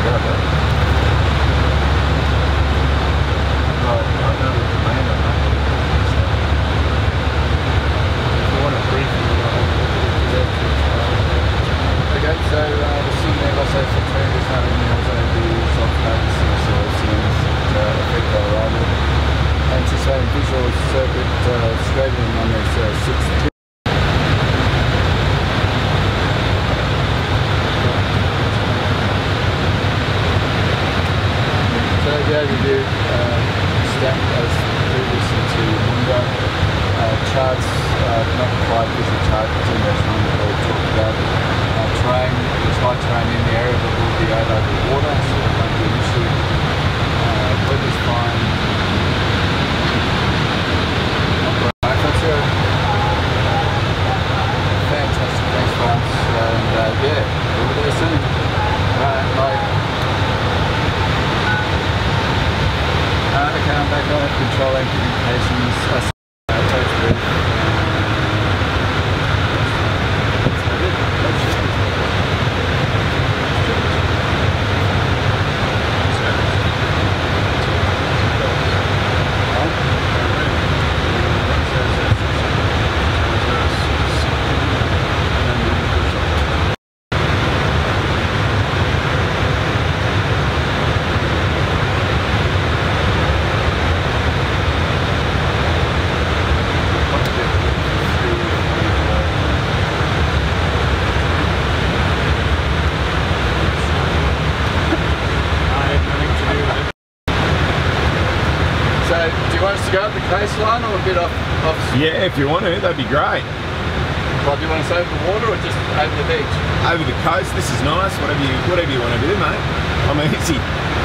Coastline or a bit off? Yeah, if you want to, that'd be great. Well, do you want us over the water or just over the beach? Over the coast. This is nice. Whatever you want to do, mate. I'm easy.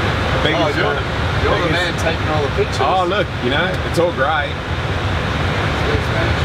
You're the man taking all the pictures. Oh, look, you know, it's all great. Thanks, man.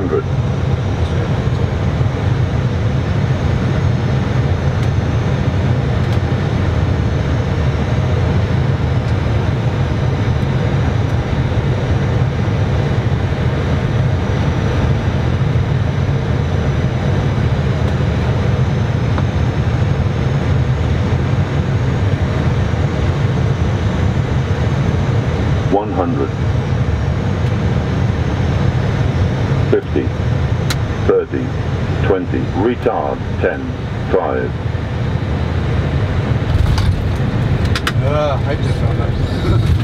100. One hundred. 50, 30, 20, retard, 10, 5. I just found that.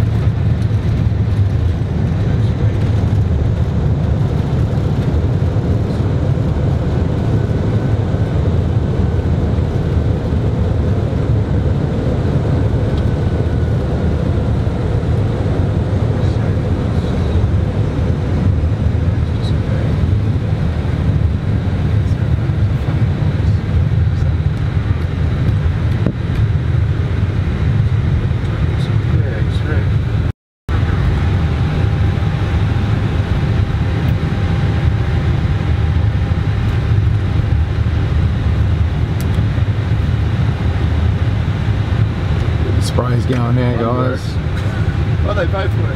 Spray's going there, guys. Well, they both work.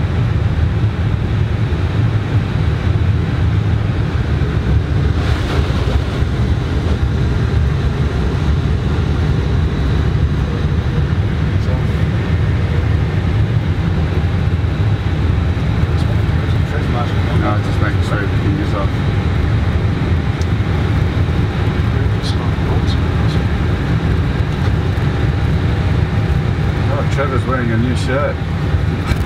No, just making sure everything is off. Oh, Trevor's wearing a new shirt.